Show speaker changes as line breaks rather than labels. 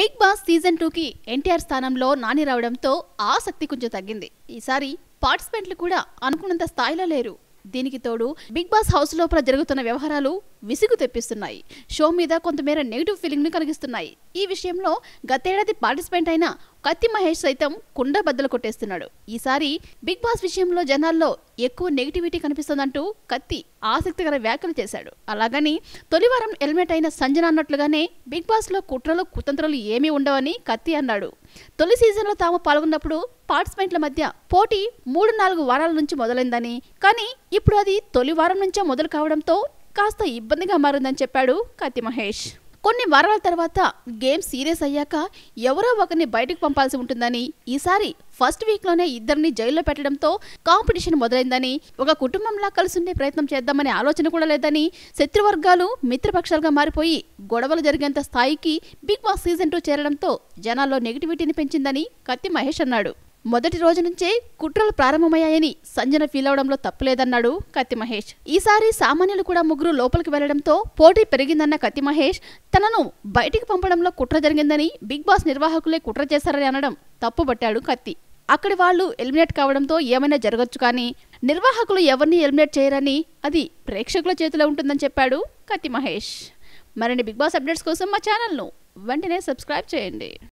Big boss season 2కి ఎన్టీఆర్ స్థానంలో నాని రావడంతో ఆసక్తి కొంచెం తగ్గింది. ఈసారి పార్టిసిపెంట్లు కూడా అనుకున్నంత స్థాయిలో లేరు. దీనికి తోడు బిగ్ బాస్ హౌస్ లోపల జరుగుతున్న వ్యవహారాలు విసుగు తెప్పిస్తున్నాయి. షో మీద కొంతమేర నెగిటివ్ ఫీలింగ్ ను కలిగిస్తున్నాయి. ఈ విషయంలో గతేడాది పార్టిసిపెంట్ అయిన కత్తి మహేష్ సైతం కుండ బద్దలు కొట్టేస్తున్నాడు. ఈసారి బిగ్ బాస్ విషయంలో జనాల్లో ఎక్కువ నెగిటివిటీ కనిపిస్తుందంటూ కత్తి ఆసక్తికర వ్యాఖ్యలు చేశాడు. అలాగని తొలివారం ఎలిమినేట్ అయిన సంజన అన్నట్లుగానే బిగ్ బాస్ లో కుట్రలు కుతంత్రాలు ఏమీ ఉండవని కత్తి అన్నాడు. తొలి సీజన్ లో తాము పాల్గొన్నప్పుడు పార్టిసిపెంట్ల మధ్య పోటీ 3-4 వారాల నుంచి మొదలైందని, కానీ ఇప్పుడు అది తొలి వారం నుంచే మొదలు కావడంతో కాస్త ఇబ్బందిగా మారిందని చెప్పాడు కత్తి మహేష్. కొన్ని వారాల తర్వాత గేమ్ సీరియస్ అయ్యాక ఎవరో ఒకరిని బయటకు పంపాల్సి ఉంటుందని, ఈసారి ఫస్ట్ వీక్ లోనే ఇద్దరిని జైల్లో పెట్టడంతో కాంపిటీషన్ మొదలైందని, ఒక కుటుంబంలా కలిసుండే ప్రయత్నం చేద్దామనే ఆలోచన కూడా లేదని, శత్రువర్గాలు మిత్రపక్షాలుగా మారిపోయి గొడవలు జరిగేంత స్థాయికి బిగ్ బాస్ సీజన్ 2 చేరడంతో జనాల్లో నెగిటివిటీని పెంచిందని కత్తి మహేష్ అన్నాడు. మొదటి రోజు నుంచే కుట్రలు ప్రారంభమయ్యాయని సంజన ఫీల్ అవడంలో తప్పులేదన్నాడు కత్తి మహేష్. ఈసారి సామాన్యులు కూడా 3 లోపలికి వెళ్లడంతో పోటీ పెరిగిందన్న కత్తి మహేష్ తనను బయటికి పంపడంలో కుట్ర జరిగిందని, బిగ్ బాస్ నిర్వాహకులే కుట్ర చేశారని అనడం తప్పుబట్టాడు కత్తి. అక్కడి వాళ్ళు ఎలిమినేట్ కావడంతో ఏమైనా జరగచ్చు, కానీ నిర్వాహకులు ఎవరిని ఎలిమినేట్ చేయరని, అది ప్రేక్షకుల చేతిలో ఉంటుందని చెప్పాడు కత్తి మహేష్. మరిన్ని బిగ్ బాస్ అప్డేట్స్ కోసం మా ఛానల్ను వెంటనే సబ్స్క్రైబ్ చేయండి.